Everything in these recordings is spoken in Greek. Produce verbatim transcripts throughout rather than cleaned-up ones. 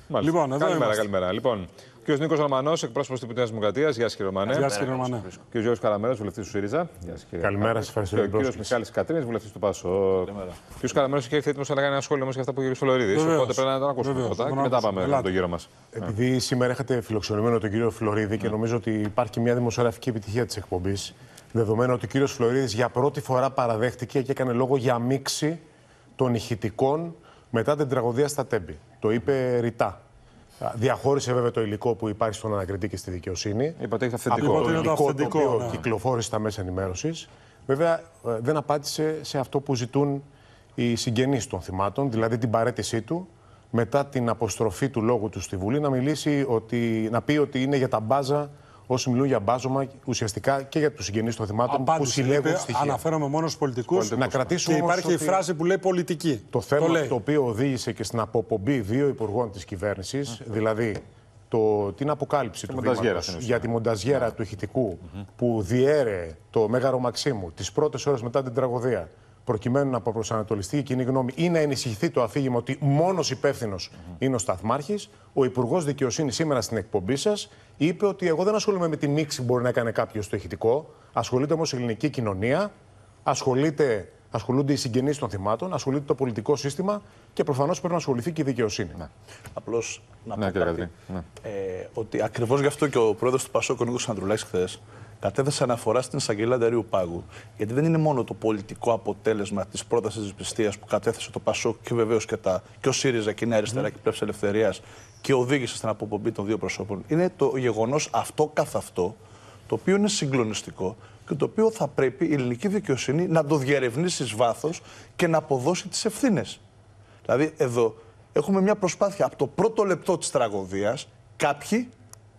Λοιπόν, εδώ καλημέρα, είμαστε. καλημέρα. Λοιπόν, ο κ. Νίκος Ρωμανός, εκπρόσωπος της Νέας Δημοκρατίας. Γεια σας, κύριε Ρωμανέ. Γεια σας, κύριε Ρωμανέ. Ο κ. Γιώργος Καραμέρος, βουλευτής του ΣΥΡΙΖΑ. Καλημέρα, σας ευχαριστώ. Και ο κ. Μιχάλης Κατρίνης, βουλευτής του ΠΑΣΟΚ. Ο κ. Καραμέρος είχε έρθει έτοιμος να κάνει ένα σχόλιο όμως για αυτά που είπε ο κ. Φλωρίδης. Οπότε πρέπει να τον ακούσουμε πρώτα και μετά πάμε με τον γύρο μας. Επειδή σήμερα είχατε φιλοξενούμενο τον κύριο Φλωρίδη και νομίζω ότι υπάρχει και μια δημοσιογραφική επιτυχία της εκπομπής, δεδομένου ότι ο κύριος Φλωρίδης για πρώτη φορά παραδέχτηκε και έκανε λόγο για μίξη των ηχητικών μετά την τραγωδία στα Τέμπη. Το είπε ρητά. Διαχώρισε βέβαια το υλικό που υπάρχει στον ανακριτή και στη δικαιοσύνη. Είπατε έχει αυθεντικό. Από το υλικό το οποίο ναι. κυκλοφόρησε στα μέσα ενημέρωσης. Βέβαια δεν απάντησε σε αυτό που ζητούν οι συγγενείς των θυμάτων, δηλαδή την παραίτησή του μετά την αποστροφή του λόγου του στη Βουλή να, μιλήσει ότι, να πει ότι είναι για τα μπάζα όσοι μιλούν για μπάζωμα ουσιαστικά και για τους συγγενείς των θυμάτων Απάντηση, που συλλέγουν είπε, στοιχεία. Αναφέρομαι μόνο στους πολιτικούς. Να κρατήσουμε και υπάρχει όμως η φράση που λέει πολιτική. Το θέμα το, το οποίο οδήγησε και στην αποπομπή δύο υπουργών της κυβέρνησης, mm. δηλαδή το, την αποκάλυψη του βήματος για τη μονταζιέρα yeah. του ηχητικού mm-hmm. που διέρεε το Μέγαρο Μαξίμου τις πρώτες ώρες μετά την τραγωδία, προκειμένου να προσανατολιστεί η κοινή γνώμη ή να ενισχυθεί το αφήγημα ότι μόνος υπεύθυνος mm-hmm. είναι ο Σταθμάρχης, ο Υπουργός Δικαιοσύνης σήμερα στην εκπομπή σας είπε ότι εγώ δεν ασχολούμαι με τη μίξη που μπορεί να έκανε κάποιος στο ηχητικό, ασχολείται όμως η ελληνική κοινωνία, ασχολείται, ασχολούνται οι συγγενείς των θυμάτων, ασχολείται το πολιτικό σύστημα και προφανώς πρέπει να ασχοληθεί και η δικαιοσύνη. Ναι. Απλώς να ναι, πω κάτι, ναι. ε, ότι ακριβώς γι' αυτό και ο πρόεδρος του ΠΑΣΟΚ, ο Νίκος Ανδρουλάκης, χθες κατέθεσε αναφορά στην εισαγγελία Ανταρίου Πάγου. Γιατί δεν είναι μόνο το πολιτικό αποτέλεσμα της πρότασης της πιστείας που κατέθεσε το ΠΑΣΟΚ και βεβαίως και, τα, και ο ΣΥΡΙΖΑ και η Νέα Αριστερά mm. και η Πλεύση Ελευθερίας και οδήγησε στην αποπομπή των δύο προσώπων. Είναι το γεγονός αυτό καθ' αυτό, το οποίο είναι συγκλονιστικό και το οποίο θα πρέπει η ελληνική δικαιοσύνη να το διερευνήσει εις βάθος και να αποδώσει τις ευθύνες. Δηλαδή, εδώ έχουμε μια προσπάθεια από το πρώτο λεπτό της τραγωδίας κάποιοι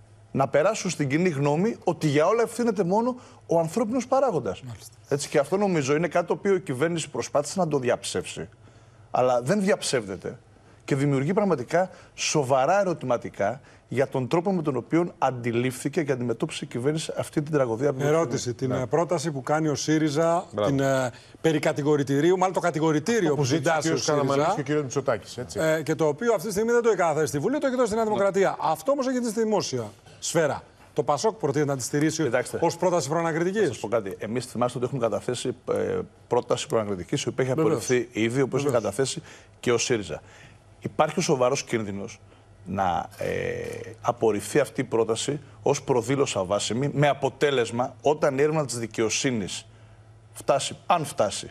να περάσουν στην κοινή γνώμη ότι για όλα ευθύνεται μόνο ο ανθρώπινος παράγοντας. Έτσι, και αυτό νομίζω είναι κάτι το οποίο η κυβέρνηση προσπάθησε να το διαψεύσει. Αλλά δεν διαψεύδεται και δημιουργεί πραγματικά σοβαρά ερωτηματικά για τον τρόπο με τον οποίο αντιλήφθηκε και αντιμετώπισε η κυβέρνηση αυτή την τραγωδία. Ερώτηση. Την ναι. πρόταση που κάνει ο ΣΥΡΙΖΑ, Μπράβο. την ε, περί κατηγορητηρίου, μάλλον το κατηγορητήριο που, που ζητάσει ο ΣΥΡΙΖΑ και ο κ. Μητσοτάκης. Ε, και το οποίο αυτή τη στιγμή δεν το έχει καταθέσει στη Βουλή, το έχει δώσει στη Νέα Δημοκρατία. Ναι. Αυτό όμως έχει στη δημόσια σφαίρα. Το ΠΑΣΟΚ προτείνει να τη στηρίσει ως πρόταση προανακριτικής. Θα σας πω κάτι. Εμείς θυμάστε ότι έχουμε καταθέσει ε, πρόταση προανακριτικής, η οποία έχει απορριφθεί ήδη, όπως έχει καταθέσει και ο ΣΥΡΙΖΑ. Υπάρχει ο σοβαρός κίνδυνος να ε, απορριφθεί αυτή η πρόταση ως προδήλωση αβάσιμη, με αποτέλεσμα όταν η έρευνα της δικαιοσύνης φτάσει, αν φτάσει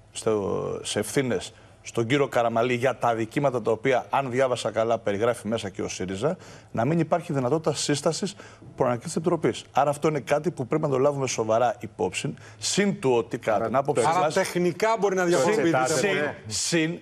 στο, σε ευθύνες στον κύριο Καραμαλή για τα αδικήματα τα οποία, αν διάβασα καλά, περιγράφει μέσα και ο ΣΥΡΙΖΑ, να μην υπάρχει δυνατότητα σύστασης προανακριτικής επιτροπής. Άρα αυτό είναι κάτι που πρέπει να το λάβουμε σοβαρά υπόψη. Συν του ότι κατά την άποψη μας. Άρα τεχνικά μπορεί να διαφοροποιηθεί. Συν,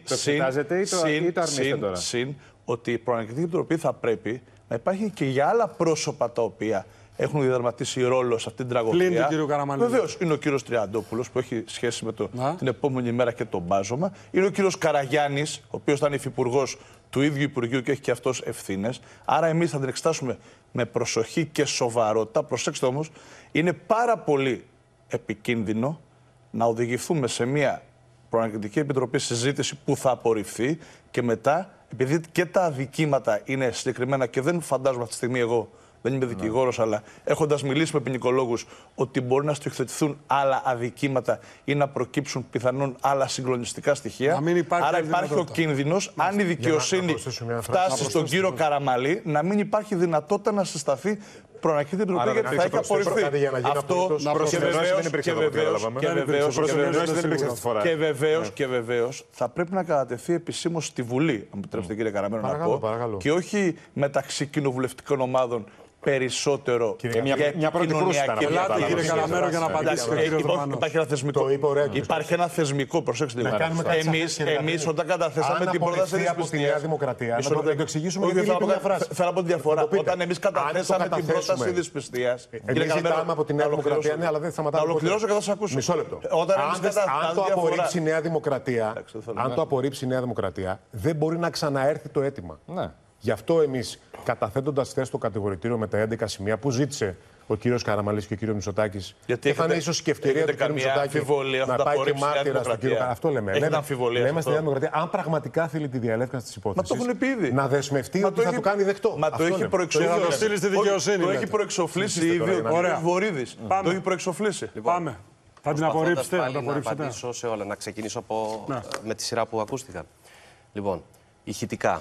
συν, συν, συν, ότι η προανακριτική επιτροπή θα πρέπει να υπάρχει και για άλλα πρόσωπα τα οποία έχουν διαδραματίσει ρόλο σε αυτή την τραγωδία. Πλην του κύριου Καραμαλή. Βεβαίως είναι ο κύριος Τριαντόπουλος που έχει σχέση με το, την επόμενη μέρα και το μπάζωμα. Είναι ο κύριος Καραγιάννης, ο οποίος ήταν υφυπουργός του ίδιου Υπουργείου και έχει και αυτός ευθύνες. Άρα εμείς θα την εξετάσουμε με προσοχή και σοβαρότητα. Προσέξτε όμως, είναι πάρα πολύ επικίνδυνο να οδηγηθούμε σε μια προανακριτική επιτροπή συζήτηση που θα απορριφθεί και μετά, επειδή και τα αδικήματα είναι συγκεκριμένα και δεν φαντάζομαι αυτή τη στιγμή εγώ, δεν είμαι δικηγόρος, ναι. αλλά έχοντας μιλήσει με ποινικολόγους ότι μπορεί να στοιχειοθετηθούν άλλα αδικήματα ή να προκύψουν πιθανόν άλλα συγκλονιστικά στοιχεία. Άρα υπάρχει ο κίνδυνος, αν η δικαιοσύνη φτάσει στον κύριο Καραμαλή, να μην υπάρχει δυνατότητα να συσταθεί προανακριτική επιτροπή γιατί θα έχει απορριφθεί. Αυτό και βεβαίως και βεβαίως θα πρέπει να κατατεθεί επισήμως στη Βουλή, αν επιτρέψετε κύριε Καραμέρο να πω, και όχι μεταξύ κοινοβουλευτικών ομάδων περισσότερο και μια, μια πρώτη κοινωνιακή. Ελάτε κύριε Καλαμέρο για να απαντήσει ο κύριος Ρωμανός. Υπάρχει ένα θεσμικό, υπάρχει ένα θεσμικό προσέξτε λίγο. Εμείς, εμείς όταν καταθέσαμε την πρόταση της από τη Νέα Δημοκρατία, να το εξηγήσουμε γιατί είναι μια φράση. Θέλω να πω τη διαφορά. Όταν εμείς καταθέσαμε την πρόταση της πιστείας, εμείς ζητάμε από τη Νέα Δημοκρατία, ναι, αλλά δεν σταματάμε. Να ολοκληρώσω και θα σας ακούσω. Μισό λεπτό. Αν το απορρίψει η Νέα Δημοκρατία, αν το απορρίψει η Νέα Δημοκρατία, δεν μπορεί να ξαναέρθει το αίτημα. Γι' αυτό εμείς, καταθέτοντας χθες το κατηγορητήριο με τα έντεκα σημεία που ζήτησε ο κύριος Καραμανλής και ο κύριος Μητσοτάκης. Γιατί και θα είναι ίσως και ευκαιρία του κύριου Μητσοτάκη να πάει και μάρτυρα στον κύριο. Αυτό λέμε. Έχετε λέμε αμφιβολία. Λέμε στη Νέα Δημοκρατία, αν πραγματικά θέλει τη διαλεύκανση της υπόθεσης, να δεσμευτεί Μα ότι το θα έχει... το κάνει δεκτό. Μα το έχει προεξοφλήσει. δικαιοσύνη. Το έχει προεξοφλήσει ήδη ο κ. Βορίδης. Το έχει προεξοφλήσει. Πάμε. Θα την απορρίψετε, πάλι θα το να απορρίψετε. απαντήσω σε όλα, να ξεκινήσω από, Ναι. με τη σειρά που ακούστηκαν. Λοιπόν, ηχητικά.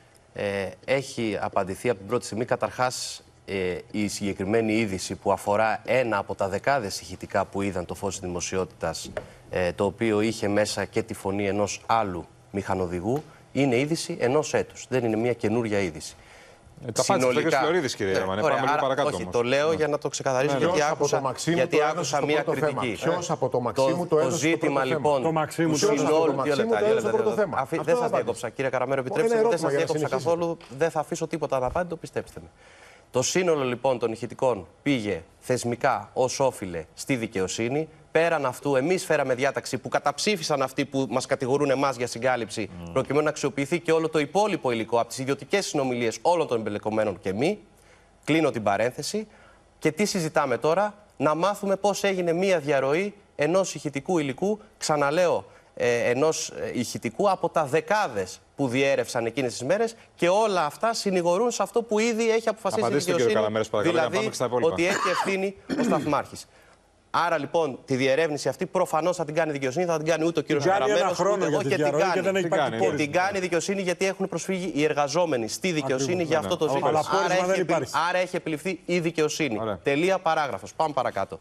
Ε, έχει απαντηθεί από την πρώτη στιγμή. Καταρχάς, ε, η συγκεκριμένη είδηση που αφορά ένα από τα δεκάδες ηχητικά που είδαν το φως της δημοσιότητας, ε, το οποίο είχε μέσα και τη φωνή ενός άλλου μηχανοδηγού, είναι είδηση ενός έτους. Δεν είναι μια καινούρια είδηση. Ε, τα απάντησε ο κ. Φλωρίδης, κύριε Ρωμανέ. Πάμε λίγο παρακάτω. Όχι, όμως. το λέω για να το ξεκαθαρίσω, Ναι, γιατί ποιος άκουσα, από το Μαξίμου γιατί το άκουσα έδωσε μια στο πρώτο κριτική. θέμα. Ποιος από το Μαξίμου το το έδωσε στο ζήτημα πρώτο λοιπόν. θέμα. Το Μαξίμου το Ποιος έδωσε είναι στο όλοι- πρώτο δύο θέμα. λεπτά, Το δύο έδωσε στο λεπτά, πρώτο δύο λεπτά. θέμα. Αφή- Αυτό Δεν θα σας απάντησε. διέκοψα, κύριε Καραμέρο, Ένα επιτρέψτε μου. Δεν ερώτημα σας για να διέκοψα συνεχίσετε. καθόλου. Δεν θα αφήσω τίποτα να απάντητο, πιστέψτε με. Το σύνολο λοιπόν των ηχητικών πήγε θεσμικά ως όφιλε στη δικαιοσύνη. Πέραν αυτού, εμείς φέραμε διάταξη που καταψήφισαν αυτοί που μας κατηγορούν εμάς για συγκάλυψη, mm. προκειμένου να αξιοποιηθεί και όλο το υπόλοιπο υλικό από τις ιδιωτικές συνομιλίες όλων των εμπλεκομένων και μη. Κλείνω την παρένθεση. Και τι συζητάμε τώρα? Να μάθουμε πώς έγινε μία διαρροή ενός ηχητικού υλικού, ξαναλέω, ε, ενός ηχητικού από τα δεκάδες που διέρευσαν εκείνες τις μέρες, και όλα αυτά συνηγορούν σε αυτό που ήδη έχει αποφασίσει η Απαντήστε, δικαιοσύνη, κύριο Καλαμέρας, παρακαλώ, για να δηλαδή πάμε στα υπόλοιπα. ότι έχει ευθύνη ο σταθμάρχης. Άρα λοιπόν τη διερεύνηση αυτή προφανώς θα την κάνει η δικαιοσύνη, θα την κάνει ούτε ο κύριος Την κάνει ένα Καραμέρος, χρόνο ούτε για εγώ, τη και την διαρροή κάνει. και δεν έχει Την υπάρχει κάνει. Και πόρισμα. την κάνει η δικαιοσύνη γιατί έχουν προσφύγει οι εργαζόμενοι στη δικαιοσύνη Ακριβώς, για ναι, αυτό το ναι. ζήτημα. Αλλά πόρισμα Άρα, δεν έχει επι- υπάρχει. άρα έχει επιληφθεί η δικαιοσύνη. Ωραία. Τελεία, παράγραφος. Πάμε παρακάτω.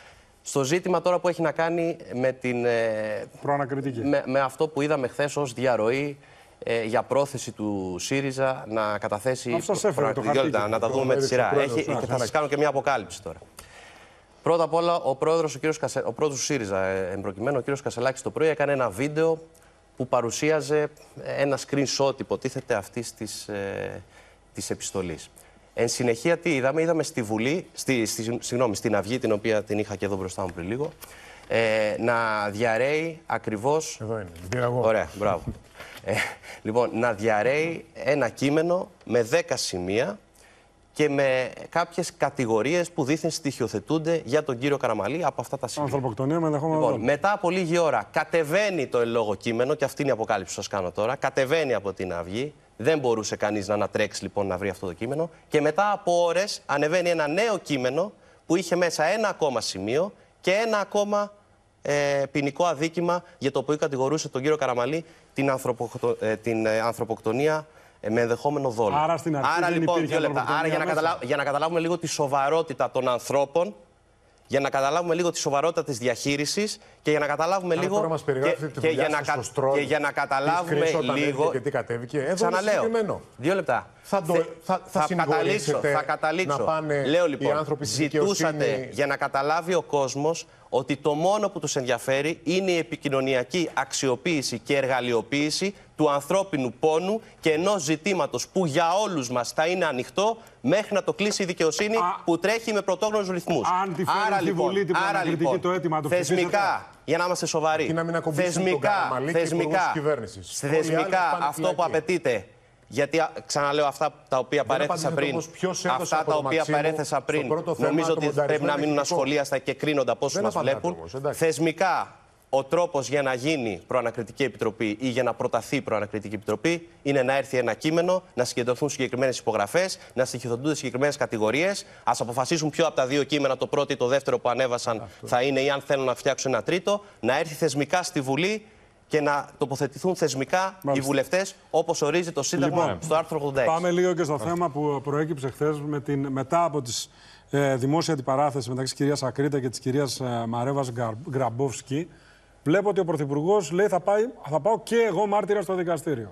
Στο ζήτημα τώρα που έχει να κάνει με, την, ε, Προανακριτική. με, με αυτό που είδαμε χθες ως διαρροή ε, για πρόθεση του ΣΥΡΙΖΑ να καταθέσει. Αυτό σας έφερε το προανακριτική. χαρτί. Να τα Το δούμε με τη έδειξε σειρά. ο πρόεδρος, Έχει, ναι, και θα ναι. σας κάνω και μια αποκάλυψη τώρα. Πρώτα απ' όλα, ο πρόεδρος, ο, κύριος Κασε... ο πρόεδρος του ΣΥΡΙΖΑ, ε, εμπροκειμένου, ο κύριος Κασελάκης, το πρωί έκανε ένα βίντεο που παρουσίαζε ένα screenshot, υποτίθεται, αυτής της, ε, της επιστολής. Εν συνεχεία, τι είδαμε? Είδαμε στη Βουλή, στη, στη, συγγνώμη, στην Αυγή, την οποία την είχα και εδώ μπροστά μου πριν λίγο, ε, να διαρρέει ακριβώς. Εδώ είναι. Την πήρα εγώ. Ωραία, μπράβο. ε, λοιπόν, να διαρρέει ένα κείμενο με δέκα σημεία και με κάποιες κατηγορίες που δήθεν στοιχειοθετούνται για τον κύριο Καραμανλή από αυτά τα σημεία. Ανθρωποκτονία με ενδεχόμενο Λοιπόν, δόλο. μετά από λίγη ώρα κατεβαίνει το εν λόγω κείμενο, και αυτή είναι η αποκάλυψη που σας κάνω τώρα. Κατεβαίνει από την Αυγή. Δεν μπορούσε κανείς να ανατρέξει λοιπόν να βρει αυτό το κείμενο. Και μετά από ώρες ανεβαίνει ένα νέο κείμενο που είχε μέσα ένα ακόμα σημείο και ένα ακόμα ε, ποινικό αδίκημα για το οποίο κατηγορούσε τον κύριο Καραμανλή την, ανθρωποκτο, ε, την ε, ανθρωποκτονία ε, με ενδεχόμενο δόλο. Άρα στην αρχή Άρα, δεν λοιπόν, υπήρχε δύο λεπτά. Άρα για να, ανθρωποκτονία καταλάβ, για να καταλάβουμε λίγο τη σοβαρότητα των ανθρώπων, για να καταλάβουμε λίγο τη σοβαρότητα της διαχείρισης και για να καταλάβουμε Αν λίγο. τώρα μας περιγράφετε τη δουλειά για να, σας κα- στο στρώμα, και για να καταλάβουμε τι screenshot λίγο. ανέβηκε και τι κατέβηκε. Εδώ είναι Ξαναλέω. συγκεκριμένο. Δύο λεπτά. Θα το- Θε- θα- θα καταλήξω. συνηγορήσετε Θα καταλήξω. να πάνε Λέω οι λοιπόν, άνθρωποι στη ζητούσατε δικαιοσύνη. για να καταλάβει ο κόσμος ότι το μόνο που τους ενδιαφέρει είναι η επικοινωνιακή αξιοποίηση και εργαλειοποίηση του ανθρώπινου πόνου και ενός ζητήματος που για όλους μας θα είναι ανοιχτό μέχρι να το κλείσει η δικαιοσύνη, Α, που τρέχει με πρωτόγνωρους ρυθμούς. αν τη φέρει Άρα στη λοιπόν, Βουλή την άρα, προανακριτική λοιπόν, το αίτημα, το θεσμικά, ψηφίσατε? για να είμαστε σοβαροί, Και να μην ακουμπήσουν τον θεσμικά, Καραμανλή και υπουργούς θεσμικά, της κυβέρνησης. Όλοι οι άλλοι θεσμικά πάνε αυτό που φυλακή. απαιτείται. Γιατί, α, ξαναλέω, αυτά τα οποία παρέθεσα απαντήσατε πριν, όμως ποιος έδωσε αυτά από τα το οποία Μαξίμου παρέθεσα στο πριν, πρώτο θέμα νομίζω το ότι μονταρισμένο πρέπει να μείνουν ηχητικό. ασχολίαστα και κρίνοντα πώς Δεν μας απαντάτε βλέπουν. όμως, εντάξει. Θεσμικά, ο τρόπος για να γίνει προανακριτική επιτροπή ή για να προταθεί προανακριτική επιτροπή είναι να έρθει ένα κείμενο, να συγκεντρωθούν συγκεκριμένες υπογραφές, να στοιχειοθετούνται συγκεκριμένες κατηγορίες. Ας αποφασίσουν ποιο από τα δύο κείμενα, το πρώτο ή το δεύτερο που ανέβασαν, αυτό θα είναι, ή αν θέλουν να φτιάξουν ένα τρίτο, να έρθει θεσμικά στη Βουλή και να τοποθετηθούν θεσμικά Μάλιστα. οι βουλευτές όπως ορίζει το Σύνταγμα Λοιπόν, στο άρθρο ογδόντα έξι. Πάμε λίγο και στο θέμα που προέκυψε χθες με την, μετά από τις ε, δημόσια αντιπαράθεση μεταξύ της κυρίας Ακρίτα και της κυρίας ε, Μαρέβας Γκαρ- Γκραμπόφσκι. Βλέπω ότι ο Πρωθυπουργός λέει θα, πάει, θα πάω και εγώ μάρτυρα στο δικαστήριο.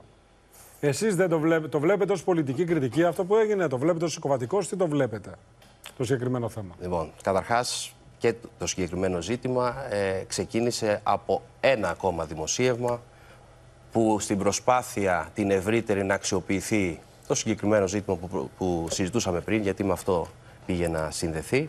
Εσείς δεν το βλέπετε, το βλέπετε ως πολιτική κριτική αυτό που έγινε, το βλέπετε ως συκοβατικός, τι το βλέπετε το συγκεκριμένο θέμα? Λοιπόν, καταρχάς και το συγκεκριμένο ζήτημα ε, ξεκίνησε από ένα ακόμα δημοσίευμα που στην προσπάθεια την ευρύτερη να αξιοποιηθεί το συγκεκριμένο ζήτημα που, που συζητούσαμε πριν, γιατί με αυτό πήγε να συνδεθεί,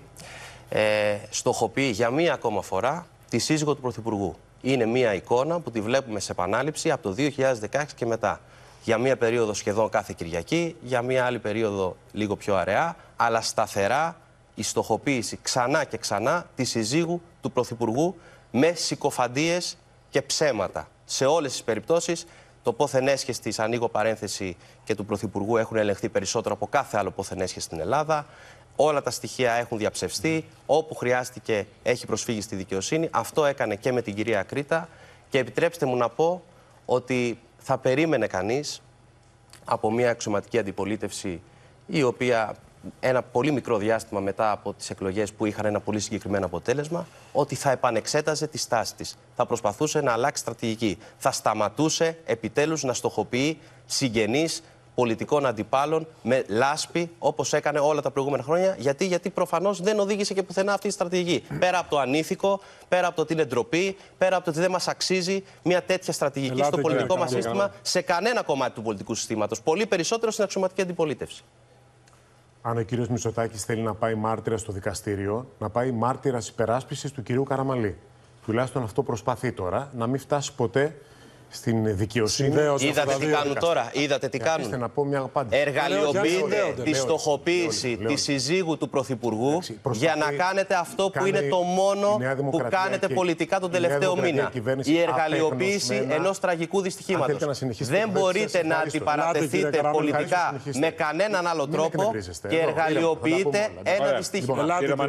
ε, στοχοποιεί για μία ακόμα φορά τη σύζυγο του Πρωθυπουργού. Είναι μία εικόνα που τη βλέπουμε σε επανάληψη από το δύο χιλιάδες δεκαέξι και μετά. Για μία περίοδο σχεδόν κάθε Κυριακή, για μία άλλη περίοδο λίγο πιο αραιά, αλλά σταθερά η στοχοποίηση ξανά και ξανά της συζύγου του Πρωθυπουργού με συκοφαντίες και ψέματα. Σε όλες τις περιπτώσεις, το πόθεν έσχες της, ανοίγω παρένθεση, και του Πρωθυπουργού έχουν ελεγχθεί περισσότερο από κάθε άλλο πόθεν έσχες στην Ελλάδα. Όλα τα στοιχεία έχουν διαψευστεί. Όπου χρειάστηκε έχει προσφύγει στη δικαιοσύνη. Αυτό έκανε και με την κυρία Ακρίτα. Και επιτρέψτε μου να πω ότι θα περίμενε κανείς από μια αξιωματική αντιπολίτευση, η οποία ένα πολύ μικρό διάστημα μετά από τις εκλογές που είχαν ένα πολύ συγκεκριμένο αποτέλεσμα, ότι θα επανεξέταζε τη στάση της. Θα προσπαθούσε να αλλάξει στρατηγική. Θα σταματούσε επιτέλους να στοχοποιεί συγγενείς πολιτικών αντιπάλων με λάσπη, όπως έκανε όλα τα προηγούμενα χρόνια. Γιατί, γιατί προφανώς δεν οδήγησε και πουθενά αυτή η στρατηγική. Πέρα από το ανήθικο, πέρα από το ότι είναι ντροπή, πέρα από το ότι δεν μας αξίζει μια τέτοια στρατηγική Ελάτε, στο πολιτικό μας σύστημα, καλά. σε κανένα κομμάτι του πολιτικού συστήματος. Πολύ περισσότερο στην αξιωματική αντιπολίτευση. Αν ο κύριος Μητσοτάκης θέλει να πάει μάρτυρα στο δικαστήριο, να πάει μάρτυρας υπεράσπισης του κυρίου Καραμαλή. Τουλάχιστον αυτό προσπαθεί τώρα, να μην φτάσει ποτέ στην δικαιοσύνη. Είδατε τι κάνουν τώρα. Είδατε τι κάνουν. Να πω μια απάντηση. Εργαλειοποιείτε τη στοχοποίηση τη συζύγου του Πρωθυπουργού για να κάνετε αυτό που είναι το μόνο που κάνετε πολιτικά τον τελευταίο μήνα. Η εργαλειοποίηση ενός τραγικού δυστυχήματος. Δεν μπορείτε να αντιπαρατεθείτε πολιτικά με κανέναν άλλο τρόπο και εργαλειοποιείτε ένα δυστύχημα.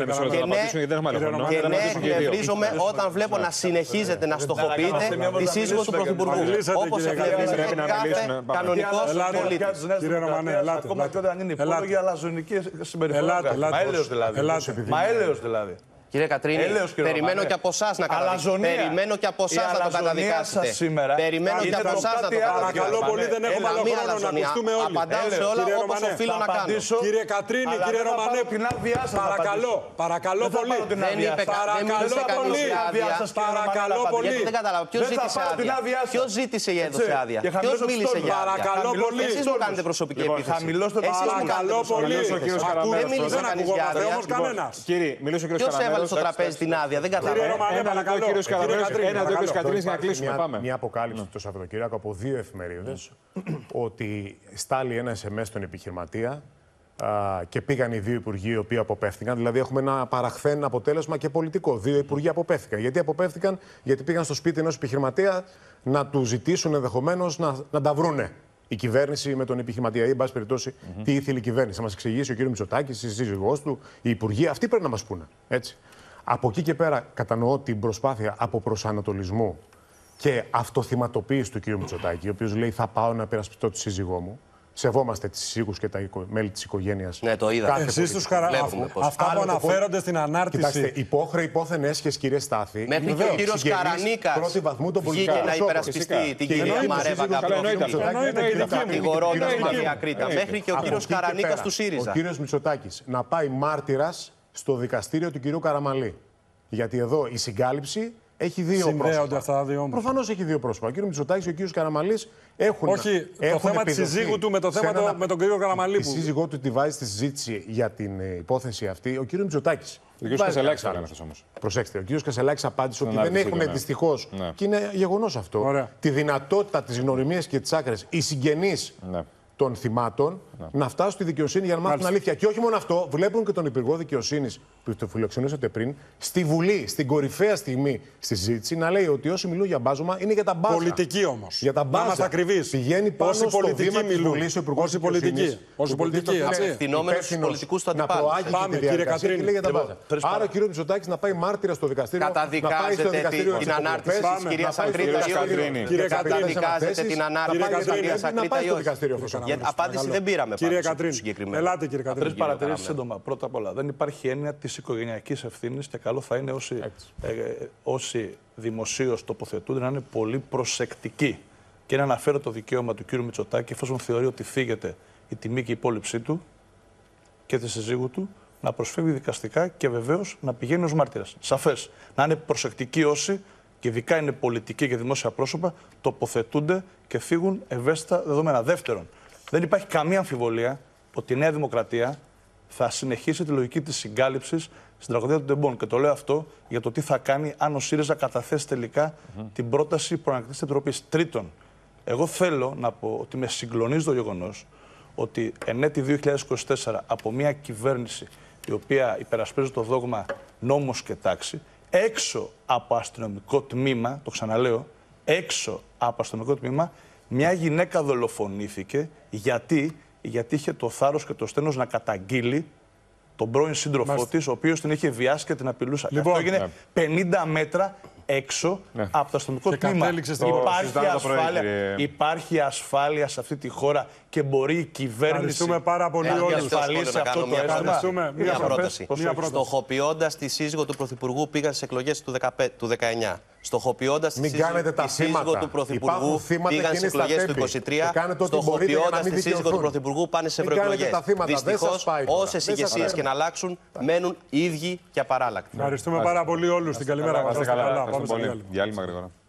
Και ναι, νευρίζομαι όταν βλέπω να συνεχίζετε να στοχοποιείτε τη σύζυγο του Πρωθυπουργού. Όπως εκνευρίζεται κάθε κανονικός πολίτης. Κύριε Ρωμανέ, ελάτε. Ακόμα και όταν είναι υπόλογη αλαζονική συμπεριφορά. Μα έλεος δηλαδή. Μα έλεος δηλαδή. Κύριε Κατρίνη, περιμένω και από εσάς να καταδικάσετε. Περιμένω και από εσάς να το καταδικάσετε. Περιμένω και από εσάς να το καταδικάσετε. Παρακαλώ πολύ, δεν έχουμε άλλο χρόνο να ακουστούμε όλοι. Απαντάω σε όλα όπως οφείλω να κάνω. Κύριε Κατρίνη, κύριε Ρωμανέ, παρακαλώ, παρακαλώ πολύ. Δεν είπε κανείς άδεια. Παρακαλώ πολύ. Γιατί δεν κατάλαβα. Ποιος ζήτησε άδεια. Ποιος ζήτησε ή έδωσε άδεια. Ποιος μίλησε για άδεια. Εσείς μου κάνετε προσωπική επίθεση. Εσείς μου κάνετε προσωπική επίθεση. Δεν μίλησε κανείς για άδεια. Κύριε, μιλούσε ο κ. Καραμαλής. Στο τραπέζι την άδεια, δεν κατάλαβα. Μια αποκάλυψη το Σαββατοκύριακο από δύο εφημερίδες ότι στάλει ένα ες εμ ες στον επιχειρηματία και πήγαν οι δύο υπουργοί οι οποίοι αποπέφθηκαν. Δηλαδή, έχουμε ένα παραχθέν αποτέλεσμα και πολιτικό. Δύο υπουργοί αποπέφθηκαν. Γιατί αποπέφθηκαν, γιατί πήγαν στο σπίτι ενός επιχειρηματία να του ζητήσουν ενδεχομένως να, να τα βρούνε. Η κυβέρνηση με τον επιχειρηματία, ή εν πάση περιπτώσει, mm-hmm. τι ήθελε η κυβέρνηση. Να μας εξηγήσει ο κ. Μητσοτάκης, η σύζυγός του, οι υπουργοί, αυτοί πρέπει να μας πούνε. Έτσι. Από εκεί και πέρα, κατανοώ την προσπάθεια αποπροσανατολισμού και αυτοθυματοποίηση του κ. Μητσοτάκη, ο οποίος λέει: θα πάω να περασπιστώ τη σύζυγό μου. Σεβόμαστε τις σύζυγους και τα οικο... μέλη της οικογένειας. Ναι, το είδα. Εσείς τους χαρα... Αυτά που αναφέρονται στην ανάρτηση. Κοιτάξτε, υπόχρεο υπόθεν έσχες, κύριε Στάθη. Μέχρι και ο κύριος Καρανίκας βγήκε να υπερασπιστεί την κυρία Μαρέβα Γκαμπόφσκι. Κατηγορώντας την κυρία Ακρίτα. Μέχρι και ο κύριος Καρανίκας του ΣΥΡΙΖΑ. Ο κύριος Μητσοτάκης να πάει μάρτυρας στο δικαστήριο του κυρίου Καραμαλή. Γιατί εδώ η συγκάλυψη έχει δύο Συνδέονται πρόσωπα. Αυτά δύο όμως. Προφανώς έχει δύο πρόσωπα. Ο κύριος Μητσοτάκης και ο κύριος Καραμαλής έχουν. Όχι, έχουν το θέμα της συζύγου του με το θέμα ένα... με τον κύριο Καραμαλή. Η σύζυγό του τη βάζει στη συζήτηση για την υπόθεση αυτή ο κύριος Μητσοτάκης. Ο κύριος Κασελάκης θα έκανε όμως. Προσέξτε, ο κύριος Κασελάκης απάντησε ότι δεν έχουμε δυστυχώς, και είναι γεγονός αυτό, Ωραία. τη δυνατότητα της γνωριμίας και της άκρης οι συγγενείς ναι. των θυμάτων ναι. να φτάσουν στη δικαιοσύνη για να μάθουν την αλήθεια. Και όχι μόνο αυτό, βλέπουν και τον Υπουργό Δικαιοσύνης που το φιλοξενήσατε πριν, στη Βουλή, στην κορυφαία στιγμή στη συζήτηση, να λέει ότι όσοι μιλούν για μπάζωμα είναι για τα μπάζα. Πολιτική όμως. Για τα μπάζα. Να είμαστε ακριβείς. Πηγαίνει πάνω όσοι στο βήμα της Βουλής ο Υπουργός όσοι πολιτικοί. Όσοι πολιτικοί. Απευθυνόμενος στους πολιτικούς του αντιπάλους. Πάμε, κύριε Κατρίνη. Για τα μπάζα. Άρα ο κύριος Μητσοτάκης να πάει μάρτυρα στο δικαστήριο. Καταδικάζετε την ανάρτηση της κυρίας Ακρίτα. Καταδικάζετε την ανάρτηση της κυρίας Ακρίτα. Απάντηση δεν πήραμε. Κύριε Κατρίνη. Ελάτε, κύριε Κατρίνη. Τρεις παρατηρήσεις σύντομα. Πρώτα απ' όλα, δεν υπάρχει έννοια της οικογενειακής ευθύνης και καλό θα είναι όσοι, ε, όσοι δημοσίως τοποθετούνται να είναι πολύ προσεκτικοί και να αναφέρω το δικαίωμα του κ. Μητσοτάκη, εφόσον θεωρεί ότι θίγεται η τιμή και η υπόλοιψή του και τη συζύγου του, να προσφεύγει δικαστικά και βεβαίως να πηγαίνει ως μάρτυρας. Σαφές. Να είναι προσεκτικοί όσοι, και ειδικά είναι πολιτικοί και δημόσια πρόσωπα, τοποθετούνται και θίγουν ευαίσθητα δεδομένα. Δεύτερον, δεν υπάρχει καμία αμφιβολία ότι η Νέα Δημοκρατία θα συνεχίσει τη λογική της συγκάλυψης στην τραγωδία των τεμπών. Και το λέω αυτό για το τι θα κάνει αν ο ΣΥΡΙΖΑ καταθέσει τελικά mm-hmm. την πρόταση προανακτικής επιτροπής. Τρίτον, Εγώ θέλω να πω ότι με συγκλονίζει το γεγονός ότι εν έτη δύο χιλιάδες είκοσι τέσσερα από μια κυβέρνηση η οποία υπερασπίζει το δόγμα νόμος και τάξη, έξω από αστυνομικό τμήμα, το ξαναλέω, έξω από αστυνομικό τμήμα, μια γυναίκα δολοφονήθηκε γιατί, γιατί είχε το θάρρος και το στένος να καταγγείλει τον πρώην σύντροφό της, ο οποίος την είχε βιάσει και την απειλούσε. Λοιπόν, αυτό έγινε ναι. πενήντα μέτρα έξω ναι. από το αστυνομικό και τμήμα. Υπάρχει ασφάλεια, υπάρχει ασφάλεια σε αυτή τη χώρα και μπορεί η κυβέρνηση πάρα πολύ να διασφαλίσει αυτό το έργο. Μια πρόταση. Στοχοποιώντας τη σύζυγο του Πρωθυπουργού, πήγαν στις εκλογές του δεκαεννιά. Στοχοποιώντας τη σύζυγο του Πρωθυπουργού, πήγαν στις εκλογές του είκοσι τρία. Στοχοποιώντας τη σύζυγο του Πρωθυπουργού, πάνε σε ευρωεκλογές. Δυστυχώς, όσες ηγεσίες και να αλλάξουν, μένουν ίδιοι και απαράλλακτοι. Ευχαριστούμε πάρα πολύ όλους. Την καλημέρα μας. Διάλειμμα γρήγορα.